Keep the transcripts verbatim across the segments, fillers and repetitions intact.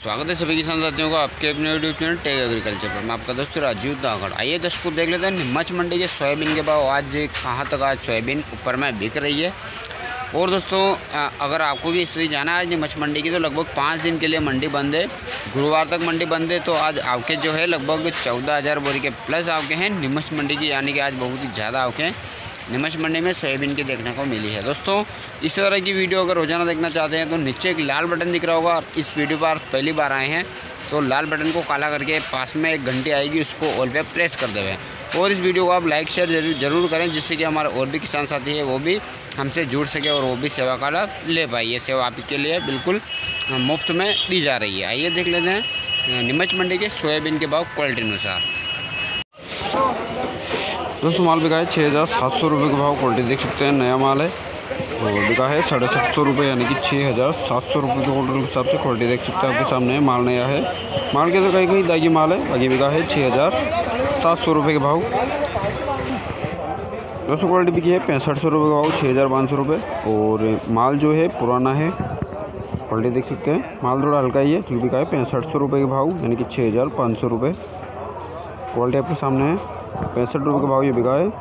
स्वागत है सभी किसान साथियों को आपके अपने यूट्यूब चैनल टेक एग्रीकल्चर पर। मैं आपका दोस्त राजीव दागड़। आइए दोस्तों देख लेते हैं नीमच मंडी के सोयाबीन के भाव आज कहाँ तक आज सोयाबीन ऊपर में बिक रही है। और दोस्तों अगर आपको भी स्थिति जाना है आज नीमच मंडी की, तो लगभग पाँच दिन के लिए मंडी बंद है। गुरुवार तक मंडी बंद है, तो आज आवके जो है लगभग चौदह हज़ार बोरी के प्लस आवके हैं नीमच मंडी की, यानी कि आज बहुत ही ज़्यादा आवके हैं नीमच मंडी में सोयाबीन की देखने को मिली है। दोस्तों इस तरह की वीडियो अगर रोजाना देखना चाहते हैं तो नीचे एक लाल बटन दिख रहा होगा, और इस वीडियो पर पहली बार आए हैं तो लाल बटन को काला करके पास में एक घंटी आएगी, उसको ऑल पे प्रेस कर देवें। और इस वीडियो को आप लाइक शेयर जरूर जरूर करें, जिससे कि हमारे और भी किसान साथी है वो भी हमसे जुड़ सके और वो भी सेवा का लाभ ले पाए। ये सेवा आपके लिए बिल्कुल मुफ्त में दी जा रही है। आइए देख लेते हैं नीमच मंडी के सोयाबीन के भाव क्वालिटी अनुसार। दोस्तों माल बिका है छः हज़ार सात सौ रुपये का भाव, क्वालिटी देख सकते हैं नया माल है। और बिका है साढ़े सात सौ रुपये, यानी कि छः हज़ार सात सौ रुपये के क्वालिटी के हिसाब से क्वालिटी देख सकते हैं आपके सामने है। माल नया है, माल के तो कहीं कहीं दागी माल है। बाकी बिका है छः हज़ार सात सौ रुपये के भाव। दोस्तों क्वालिटी बिकी है पैंसठ सौ रुपये का भाव, छः हज़ार पाँच सौ रुपये। और माल जो है पुराना है, क्वालिटी देख सकते हैं। माल थोड़ा हल्का ही है, जो बिका है पैंसठ सौ रुपये के भाव, यानी कि छः हज़ार पाँच सौ रुपये। क्वालिटी आपके सामने है, पैंसठ रुपये का भाव ये बिका है।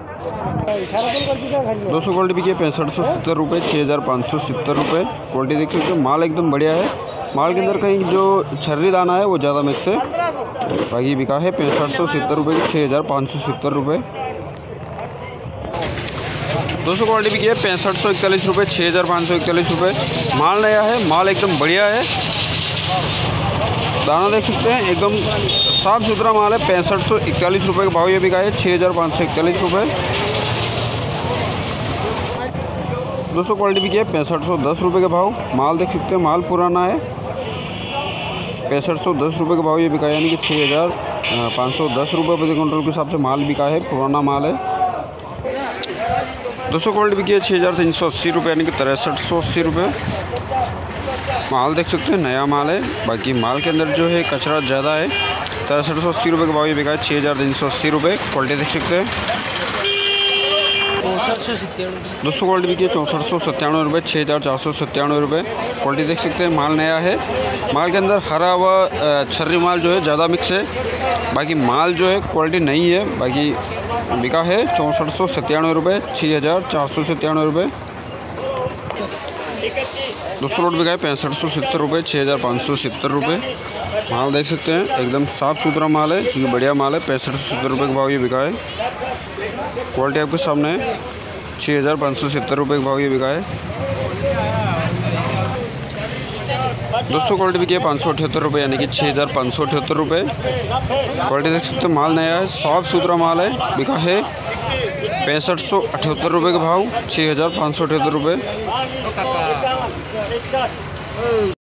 दोस्तों क्वालिटी बिकी है पैंसठ सौ सत्तर रुपये, छः हज़ार पाँच सौ सत्तर रुपये। क्वालिटी देख सकते हैं, माल एकदम बढ़िया है। माल के अंदर कहीं जो छर्री दाना है वो ज़्यादा मिक्स है। बाकी बिका है पैंसठ सौ सत्तर रुपये की, छः हज़ार पाँच सौ सत्तर रुपये। दोस्तों क्वालिटी बिकी है पैंसठ सौ इकतालीस रुपये, छः हज़ार पाँच सौ इकतालीस रुपये। माल नया है, माल एकदम बढ़िया है। दाना देख सकते हैं एकदम साफ़ सुथरा माल है। पैंसठ सौ इकतालीस रुपये का भाव ये बिका है, छः हज़ार पाँच सौ इकतालीस रुपये। दोस्तों क्वालिटी बिकी है पैंसठ सौ दस रुपये का भाव। माल देख सकते हैं, माल पुराना है। पैंसठ सौ दस रुपये का भाव ये बिका है, यानी कि छः हज़ार पाँच सौ दस रुपये प्रति क्विंटल के हिसाब से माल बिका है, पुराना माल है। दोस्तों क्वालिटी बिकी है छः हज़ार तीन सौ अस्सी रुपये, यानी कि तिरसठ सौ अस्सी रुपये। माल देख सकते हैं नया माल है। बाकी माल के अंदर जो है कचरा ज़्यादा है। तिरसठ सौ अस्सी रुपये का भाव ये बिका है, छः हज़ार तीन सौ अस्सी रुपये। क्वालिटी देख सकते हैं। दोस्तों क्वालिटी बिकी है चौंसठ सौ सत्तानवे रुपये, छः हज़ार चार सौ सत्तानवे रुपये। क्वालिटी देख सकते हैं, माल नया है। माल के अंदर हरा व छर्री माल जो है ज़्यादा मिक्स है। बाकी माल जो है क्वालिटी नहीं है। बाकी बिका है चौंसठ सौ सत्तानवे रुपये, छः हज़ार चार सौ सत्तानवे रुपये। दोस्तों रोड बिका है पैंसठ सौ सत्तर रुपये, छः हज़ार पाँच सौ सत्तर रुपये। माल देख सकते हैं एकदम साफ़ सुथरा माल है, जो बढ़िया माल है। पैंसठ सौ सत्तर रुपये का भाव ये बिका है। क्वालिटी आपके सामने है, छः हज़ार पाँच सौ सत्तर रुपये का भाव ये बिका है। दोस्तों क्वालिटी बिकी है पाँच सौ अठहत्तर रुपये, यानी कि छः हज़ार पाँच सौ अठहत्तर रुपये। क्वालिटी देख सकते हैं, माल नया है, साफ़ सुथरा माल है। बिका है पैंसठ सौ अठहत्तर रुपये का भाव, छः हज़ार पाँच सौ अठहत्तर रुपये।